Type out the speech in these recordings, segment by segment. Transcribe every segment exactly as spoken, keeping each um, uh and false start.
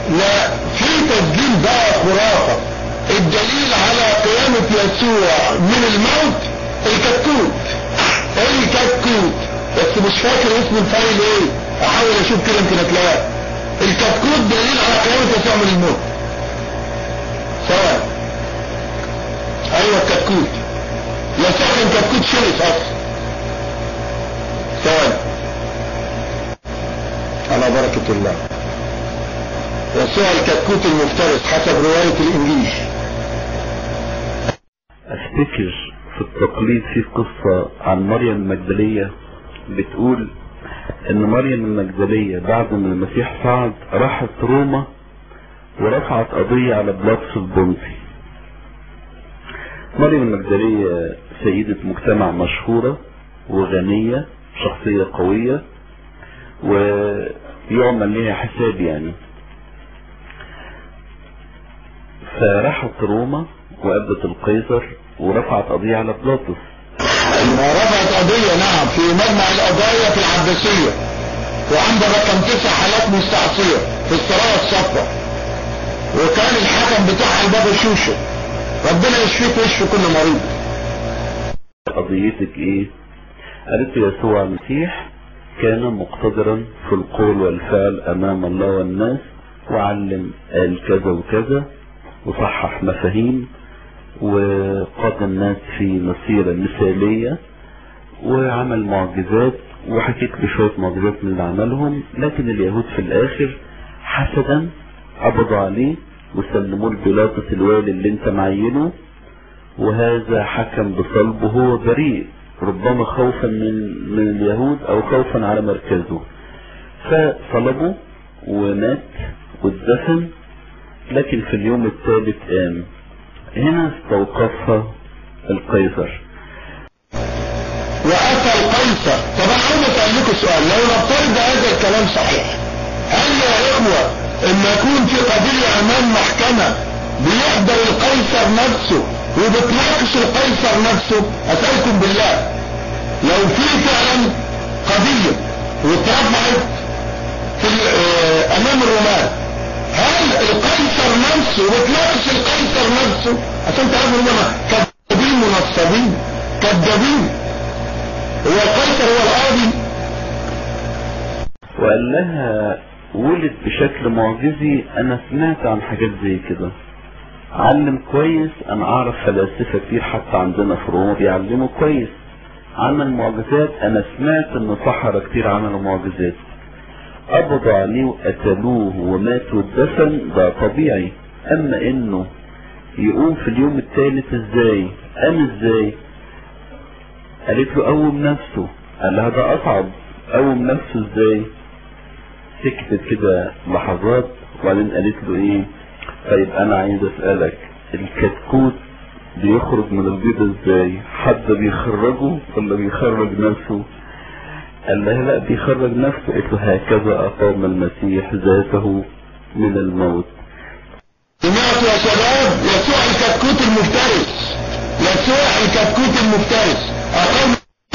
لا، في تسجيل بقى خرافة. الدليل على قيامة يسوع من الموت الكتكوت، الكتكوت، بس مش فاكر اسم الفايل ايه، احاول اشوف كده يمكن اتلاقاه. الكتكوت دليل على قيامة يسوع من الموت. سواء ايوه الكتكوت، يسوع كان كتكوت شرس اصلا. سواء على بركة الله، يسوع الكتكوت المفترس حسب رواية الانجيل. افتكر في التقليد في قصة عن مريم المجدلية بتقول ان مريم المجدلية بعد ما المسيح صعد راحت روما ورفعت قضية على بلاطس البنطي. مريم المجدلية سيدة مجتمع مشهورة وغنية، شخصية قوية ويعمل لها حساب يعني. فراحت روما وقابلت القيصر ورفعت قضية على بلاطس. رفعت قضية نعم في مجمع القضايا في العباسية، وعنده رقم تسع حالات مستعصية في السرايا الصفراء، وكان الحكم بتاعها البابا شوشو. ربنا يشفيك ويشفي كل مريض. قضيتك ايه؟ قالت يسوع المسيح كان مقتدرا في القول والفعل امام الله والناس، وعلم قال كذا وكذا وصحح مفاهيم وقاد الناس في مسيرة مثالية وعمل معجزات، وحكيت له شوية معجزات من اللي عملهم. لكن اليهود في الاخر حسدا قبضوا عليه وسلموه لبيلاطس الوالي اللي انت معينه، وهذا حكم بصلبه هو بريء، ربما خوفا من من اليهود او خوفا على مركزه. فصلبه ومات واتدفن، لكن في اليوم الثالث قام. هنا استوقفها القيصر واتى القيصر. طب انا عاوز اسال لكم سؤال، لو نفترض هذا الكلام صحيح، هل يا اخوه اما يكون في قضيه امام محكمه بيحضر القيصر نفسه وبتناقش القيصر نفسه؟ اسالكم بالله، لو في فعلا قضيه واترفعت في امام الرومان، هل القيصر نفسه وتناقش القيصر نفسه؟ عشان تعرفوا انهم كذابين منصبين كذابين. هو القيصر هو القاضي. وقال لها ولد بشكل معجزي. انا سمعت عن حاجات زي كده، علم كويس. انا اعرف فلاسفة كتير حتى عندنا في روما بيعلموا كويس، عمل معجزات. انا سمعت ان سحرة كتير عملوا معجزات. قبضوا عليه وقتلوه ومات واتدفن، ده طبيعي. اما انه يقوم في اليوم الثالث ازاي؟ قام ازاي؟ قالت له قوم نفسه. قال لها ده اصعب، قوم نفسه ازاي؟ سكتت كده لحظات وبعدين قالت له ايه؟ طيب انا عايز اسألك، الكتكوت بيخرج من البيض ازاي؟ حد بيخرجه ولا بيخرج نفسه؟ قال لها لا بيخرج نفسه. قلت له هكذا اقام المسيح ذاته من الموت. سمعتوا يا شباب؟ يسوع الكتكوت المفترس، يسوع الكتكوت المفترس اقام.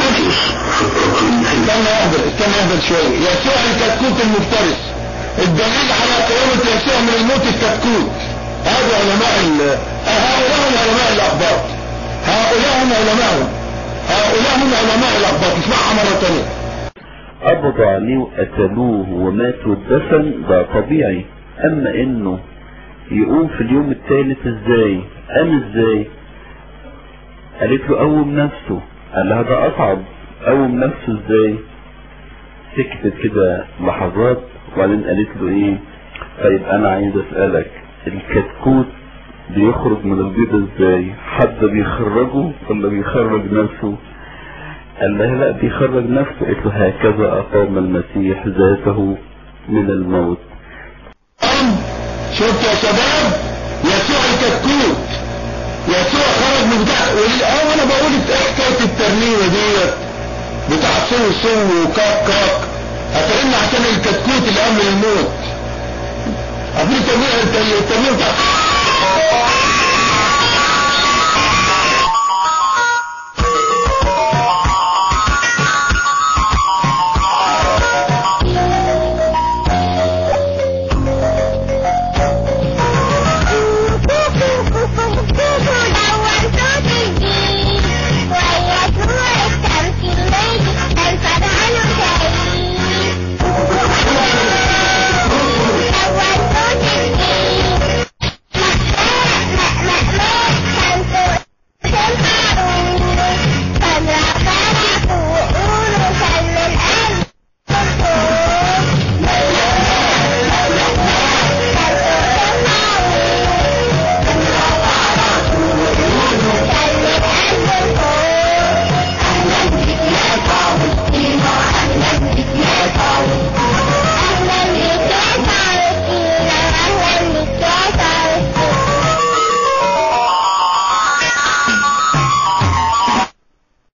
استنى اهدى استنى اهدى شويه. يسوع الكتكوت المفترس، الدليل على قيامة يسوع من الموت الكتكوت. هذا علماء ال هؤلاء هم علماء الاخبار، هؤلاء هم علماء هؤلاء هم علماء الاخبار. اسمعها مرة ثانية. قبضوا عليه وقتلوه ومات واتدفن، ده طبيعي. اما انه يقوم في اليوم الثالث ازاي؟ قام ازاي؟ قالت له قوم نفسه. قال لها ده اصعب، قوم نفسه ازاي؟ سكتت كده لحظات وبعدين قالت له ايه؟ طيب انا عايز اسألك، الكتكوت بيخرج من البيض ازاي؟ حد بيخرجه ولا بيخرج نفسه؟ قال لها لا بيخرج نفسه. قلت له هكذا اقام المسيح ذاته من الموت. شفت يا شباب؟ يسوع الكتكوت، يسوع خرج من بتاع. اه انا بقول ايه حكايه الترنيمه ديت بتاع سو سو وكاك كاك؟ هتقلنا عشان الكتكوت اللي قبل الموت. عارفين الترنيمه الترنيمه بتاع